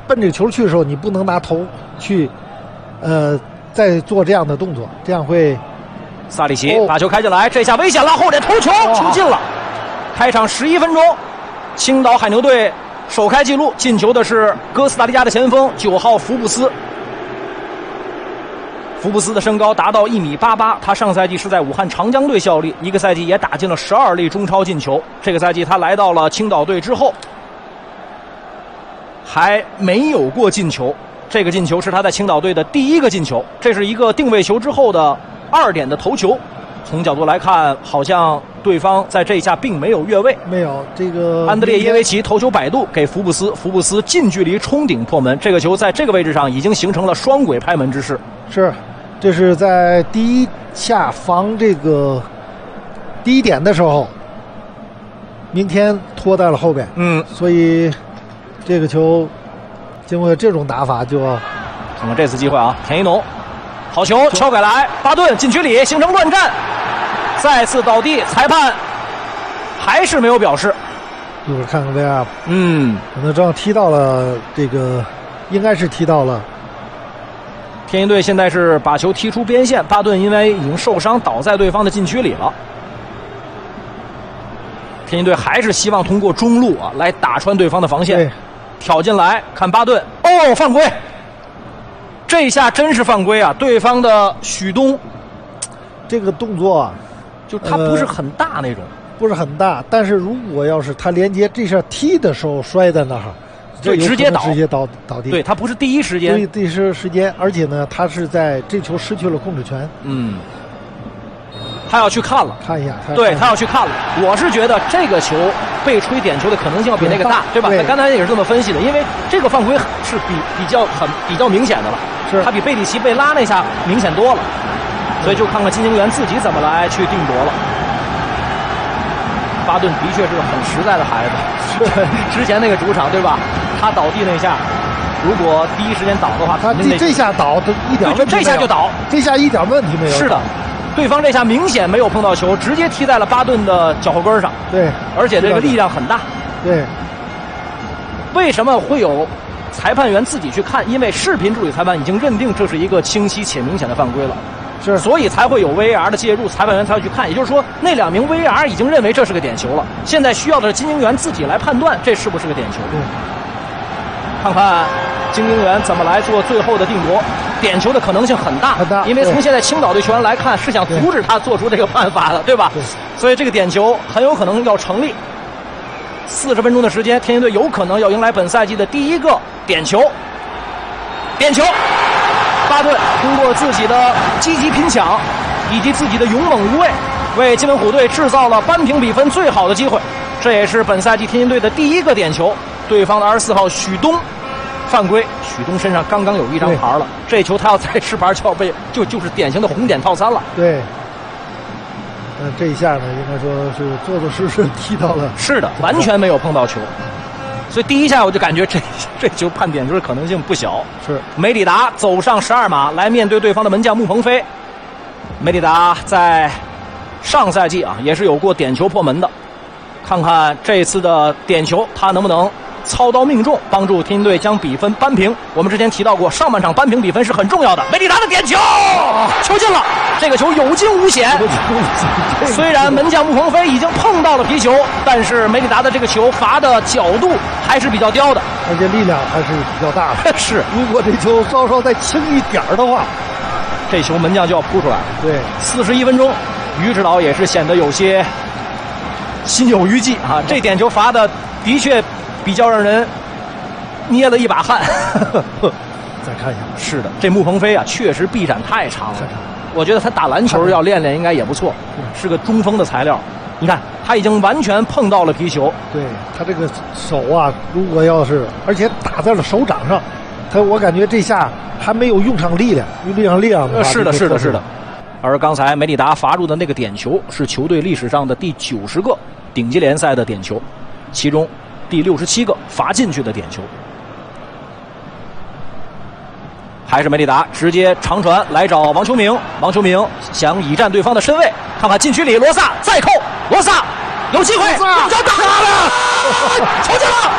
奔这个球去的时候，你不能拿头去，再做这样的动作，这样会。 萨里奇把球开进来，这下危险了，后点头球球进了。开场11分钟，青岛海牛队首开纪录，进球的是哥斯达黎加的前锋9号福布斯。福布斯的身高达到1.88米，他上赛季是在武汉长江队效力，一个赛季也打进了12粒中超进球。这个赛季他来到了青岛队之后，还没有过进球。这个进球是他在青岛队的第一个进球，这是一个定位球之后的2点的头球。从角度来看，好像对方在这一下并没有越位。 没有，这个安德烈耶维奇头球摆渡给福布斯，福布斯近距离冲顶破门。这个球在这个位置上已经形成了双轨拍门之势。 是，这是在第一下防这个第一点的时候，明天拖在了后边。所以这个球经过这种打法就要看看这次机会啊，田一农。好球，敲改来，巴顿禁区里形成乱战，再次倒地，裁判还是没有表示。 一会儿看看 VR， 可能正好踢到了这个，应该是踢到了。 天津队现在是把球踢出边线，巴顿因为已经受伤倒在对方的禁区里了。天津队还是希望通过中路啊来打穿对方的防线，挑进来，看巴顿，犯规。这一下真是犯规啊！对方的许东， 这个动作啊， 就他不是很大那种， 不是很大。但是如果要是他连接这下踢的时候摔在那儿， 对，直接倒地。 对，他不是第一时间， 第一时间，而且呢，他是在这球失去了控制权。 他要去看了， 看一下， 对他要去看了。我是觉得这个球被吹点球的可能性要比那个大，对吧？他刚才也是这么分析的，因为这个犯规是比较明显的了， 是他比贝里奇被拉那下明显多了，所以就看看金星元自己怎么来去定夺了。巴顿的确是个很实在的孩子，之前那个主场对吧？他倒地那下，如果第一时间倒的话， 他这下倒的一点问题没有， 这下就倒， 这下一点问题没有。 是的。对方这下明显没有碰到球，直接踢在了巴顿的脚后跟上。 对， 而且这个力量很大。 对， 为什么会有裁判员自己去看？因为视频助理裁判已经认定这是一个清晰且明显的犯规了， 是， 所以才会有 VAR 的介入，裁判员才会去看。也就是说，那2名 VAR 已经认为这是个点球了，现在需要的是金晶元自己来判断这是不是个点球。看看金晶元怎么来做最后的定夺。点球的可能性很大，因为从现在青岛队球员来看，是想阻止他做出这个办法的，对吧？所以这个点球很有可能要成立。40分钟的时间，天津队有可能要迎来本赛季的第一个点球。点球，巴顿通过自己的积极拼抢以及自己的勇猛无畏，为金门虎队制造了扳平比分最好的机会。这也是本赛季天津队的第一个点球。对方的24号许东犯规，许东身上刚刚有一张牌了，这球他要再吃牌就要被就是典型的红点套餐了。 对，这一下呢，应该说是做实事踢到了， 是的，完全没有碰到球，所以第一下我就感觉这球判点球的可能性不小。 是梅里达走上12码来面对对方的门将穆鹏飞。梅里达在上赛季啊也是有过点球破门的，看看这次的点球他能不能操刀命中，帮助天津队将比分扳平。我们之前提到过，上半场扳平比分是很重要的。梅里达的点球，球进了，这个球有惊无险。虽然门将穆鹏飞已经碰到了皮球，但是梅里达的这个球罚的角度还是比较刁的， 而且力量还是比较大的。 是， 如果这球稍稍再轻一点的话， 这球门将就要扑出来。 对 ，41分钟，于指导也是显得有些心有余悸啊。这点球罚的的确比较让人捏了一把汗。 再看一下， 是的，这穆鹏飞啊，确实臂展太长了。我觉得他打篮球要练练应该也不错，是个中锋的材料。你看，他已经完全碰到了皮球。 对，他这个手啊，如果要是而且打在了手掌上，我感觉这下还没有用上力量，的话， 是的，是的，是的。而刚才梅里达罚入的那个点球是球队历史上的第90个顶级联赛的点球，其中第67个罚进去的点球。还是梅里达直接长传来找王秋明，王秋明想倚占对方的身位，看看禁区里罗萨再扣，罗萨有机会，右脚打了，球进了，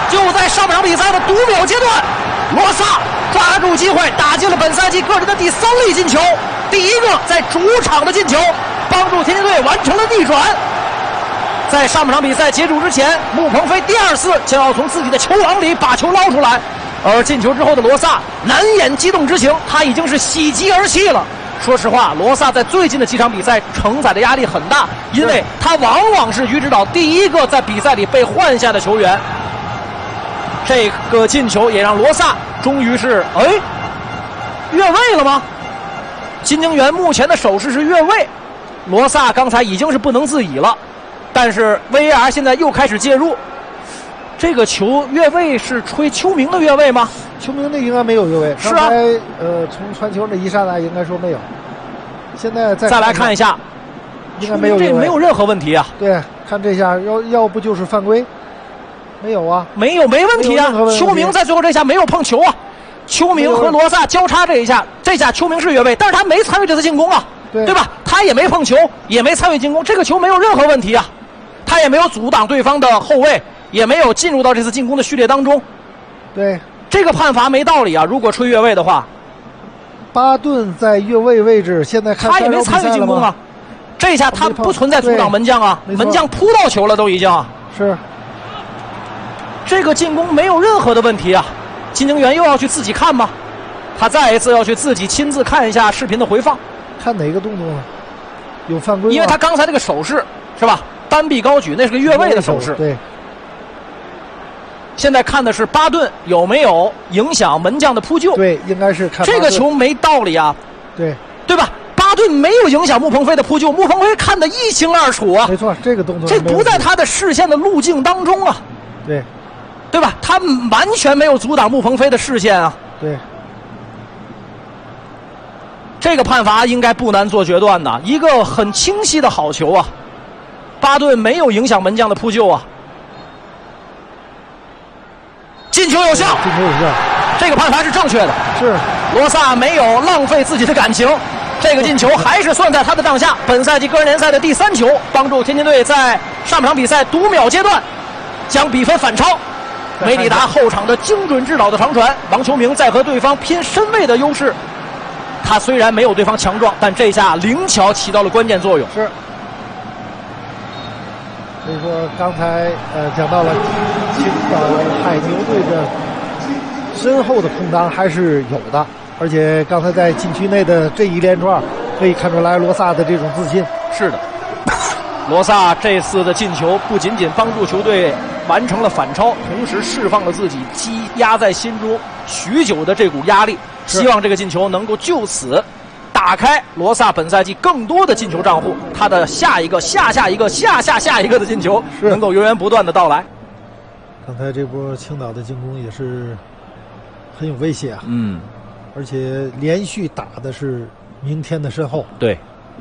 就在上半场比赛的读秒阶段，罗萨抓住机会打进了本赛季个人的第3粒进球，第1个在主场的进球，帮助天津队完成了逆转。在上半场比赛结束之前，穆鹏飞第2次就要从自己的球网里把球捞出来，而进球之后的罗萨难掩激动之情，他已经是喜极而泣了。说实话，罗萨在最近的几场比赛承载的压力很大，因为他往往是于指导第1个在比赛里被换下的球员。这个进球也让罗萨终于是越位了吗？金京元目前的手势是越位，罗萨刚才已经是不能自已了，但是 VAR 现在又开始介入。这个球越位是吹邱明的越位吗？ 邱明的应该没有越位， 是啊。 从传球那一刹那应该说没有。现在再来看一下， 应该没有越位， 这没有任何问题啊。 对，看这下要不就是犯规，没有啊， 没问题啊。邱明在最后这下没有碰球啊。邱明和罗萨交叉这一下邱明是越位，但是他没参与这次进攻啊，对吧？他也没碰球，也没参与进攻，这个球没有任何问题啊。他也没有阻挡对方的后卫，也没有进入到这次进攻的序列当中。 对， 这个判罚没道理啊！如果吹越位的话， 巴顿在越位位置，现在看他也没参与进攻啊。这下他不存在阻挡门将啊，门将扑到球了都已经。 是， 这个进攻没有任何的问题啊。金京元又要去自己看吗？他再一次要去自己亲自看一下视频的回放， 看哪个动作呢？有犯规吗？ 因为他刚才那个手势是吧？单臂高举，那是个越位的手势。 对。 现在看的是巴顿有没有影响门将的扑救？ 对，应该是看这个球没道理啊。对吧？巴顿没有影响穆鹏飞的扑救，穆鹏飞看得一清二楚啊。 没错，这个动作这不在他的视线的路径当中啊。对吧？他完全没有阻挡穆鹏飞的视线啊。 对。 这个判罚应该不难做决断的，一个很清晰的好球啊。巴顿没有影响门将的扑救啊。进球有效，这个判罚是正确的。 是， 罗萨没有浪费自己的感情，这个进球还是算在他的账下。本赛季个人联赛的第3球，帮助天津队在上半场比赛读秒阶段将比分反超。梅里达后场的精准制导的长传，王秋明在和对方拼身位的优势。他虽然没有对方强壮，但这下灵巧起到了关键作用。 是。所以说，刚才讲到了青岛海牛队的身后的空当还是有的，而且刚才在禁区内的这一连串，可以看出来罗萨的这种自信。 是的，罗萨这次的进球不仅仅帮助球队完成了反超，同时释放了自己积压在心中许久的这股压力。希望这个进球能够就此打开罗萨本赛季更多的进球账户，他的下一个、下一个的进球能够源源不断的到来。 刚才这波青岛的进攻也是很有威胁啊，而且连续打的是明天的身后。 对，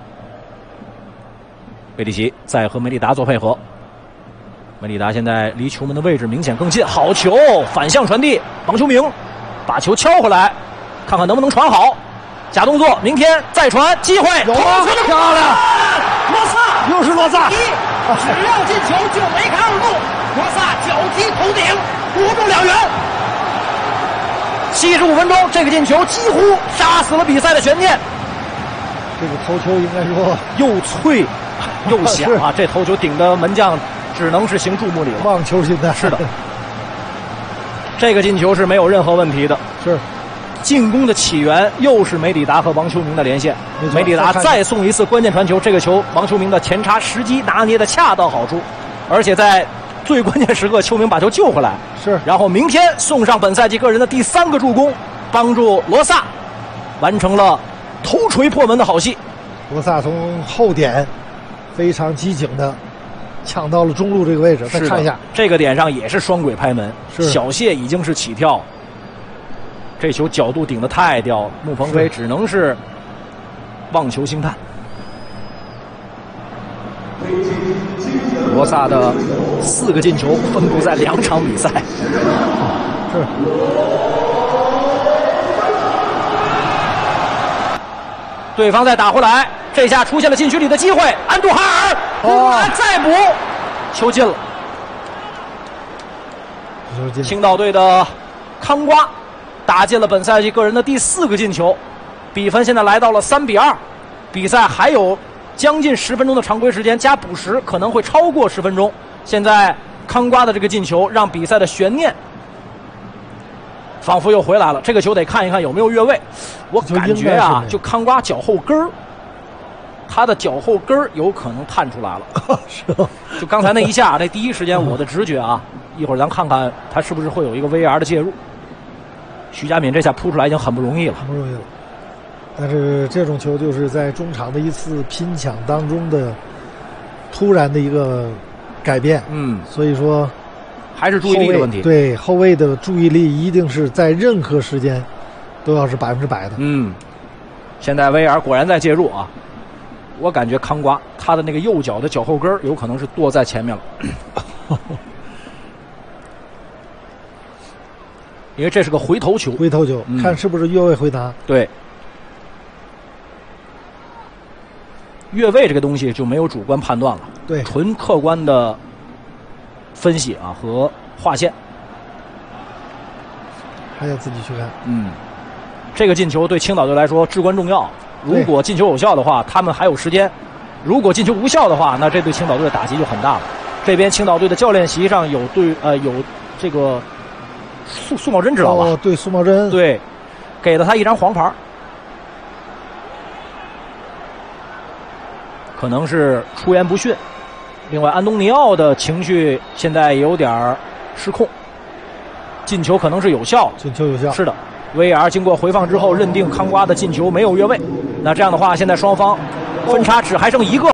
贝利奇在和梅里达做配合，梅里达现在离球门的位置明显更近，好球，反向传递，王秋明把球敲回来，看看能不能传好。假动作，明天再传，机会有啊，漂亮！ 罗萨又是罗萨， 只要进球就梅开二度。罗萨脚踢头顶，国中2元。75分钟，这个进球几乎杀死了比赛的悬念。 这个头球应该说又脆又响啊！这头球顶的门将只能是行注目礼了。 望球心态是的，这个进球是没有任何问题的。 是。 进攻的起源又是梅里达和王秋明的连线，梅里达再送一次关键传球，这个球王秋明的前插时机拿捏的恰到好处，而且在最关键时刻秋明把球救回来， 是， 然后明天送上本赛季个人的第3个助攻，帮助罗萨完成了头锤破门的好戏。 罗萨从后点非常机警的抢到了中路这个位置，再看一下这个点上也是双轨拍门，小谢已经是起跳。这球角度顶得太刁了，穆鹏飞只能是望球兴叹。罗萨的4个进球分布在2场比赛。 是。 对方再打回来，这下出现了禁区里的机会，安杜哈尔突然再补，球进了。 球进。 青岛队的康瓜打进了本赛季个人的第4个进球，比分现在来到了3比2。比赛还有将近10分钟的常规时间，加补时可能会超过10分钟。现在康瓜的这个进球让比赛的悬念仿佛又回来了。这个球得看一看有没有越位。我感觉啊，就康瓜脚后跟儿，他的脚后跟儿有可能探出来了。 是吧？ 就刚才那一下，那第一时间我的直觉啊，一会儿咱看看他是不是会有一个 VAR 的介入。徐佳敏这下扑出来已经很不容易了， 很不容易了。但是这种球就是在中场的一次拼抢当中的突然的一个改变，所以说还是注意力的问题。 对，后卫的注意力一定是在任何时间都要是100%的。 现在 VAR 果然在介入啊，我感觉康瓜他的那个右脚的脚后跟有可能是跺在前面了。因为这是个回头球， 看是不是越位回答。 对，越位这个东西就没有主观判断了， 对， 纯客观的分析啊和划线， 还要自己去看。 这个进球对青岛队来说至关重要。如果进球有效的话，他们还有时间；如果进球无效的话，那这对青岛队的打击就很大了。这边青岛队的教练席上有有这个。苏茂贞知道吧？ 对，苏茂贞， 对，给了他一张黄牌，可能是出言不逊。另外，安东尼奥的情绪现在也有点失控。进球可能是有效， 进球有效， 是的。VAR 经过回放之后，认定康瓜的进球没有越位。那这样的话，现在双方分差只还剩1个。